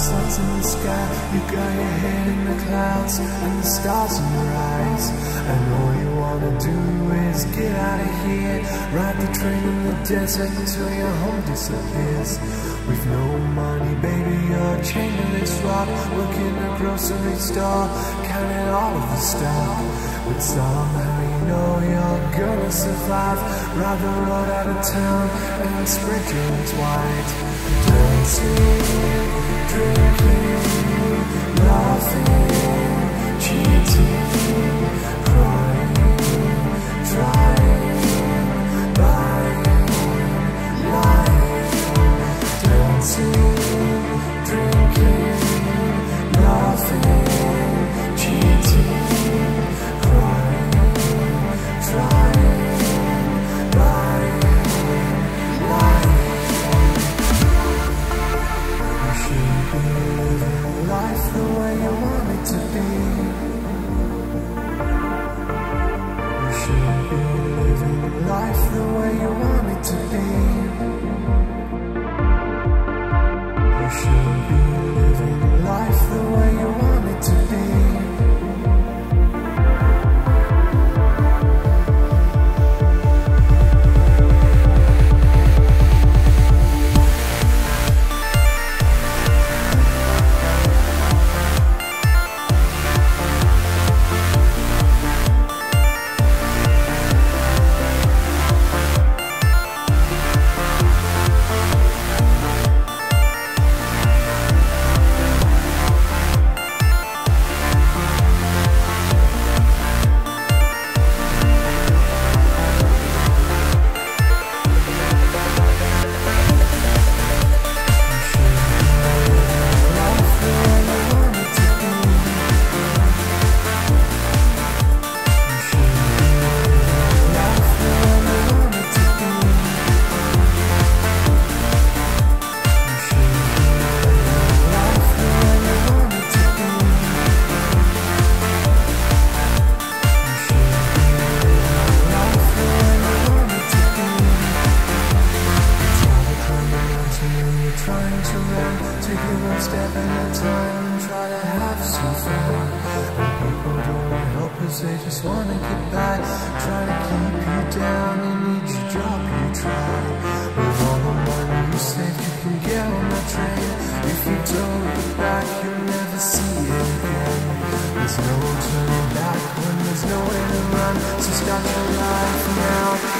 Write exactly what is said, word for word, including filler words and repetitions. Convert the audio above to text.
sun's in the sky, you got your head in the clouds and the stars in your eyes, and all you wanna do is get out of here. Ride the train in the desert until your home disappears. With no money, baby, you're chained to this rock, working a grocery store, counting all of the stuff. But somehow you know you're gonna survive. Ride the road out of town and spread your wings wide. Dancing, drinking, laughing, cheating, crying, trying, buying, lying. Dancing, drinking, laughing, cheating, crying, trying, buying, lying. You should be living life the way you want it to be. You should be living life the way you want it to be. You should be living life the way you want it to be. Trying to run, take it one step at a time and try to have some fun. And people don't want help cause they just wanna get by, try to keep you down and each drop you try. With all the money you save, you can get on that train. If you don't look back, you'll never see it again. There's no turning back when there's nowhere to run, so start your life now.